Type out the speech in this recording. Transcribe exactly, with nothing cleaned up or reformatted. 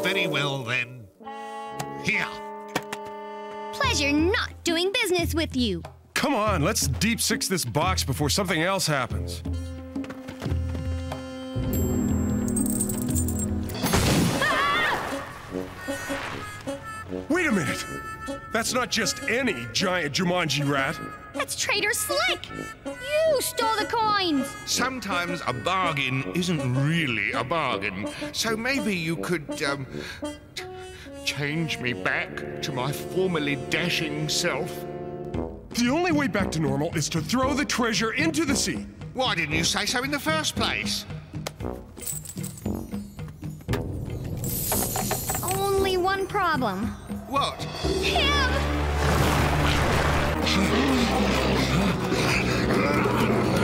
Very well, then. Here. Pleasure not doing business with you. Come on, let's deep six this box before something else happens. Ah! Wait a minute! That's not just any giant Jumanji rat. That's Trader Slick! You stole the coins! Sometimes a bargain isn't really a bargain, so maybe you could, um, change me back to my formerly dashing self. The only way back to normal is to throw the treasure into the sea. Why didn't you say so in the first place? Only one problem. What? Him!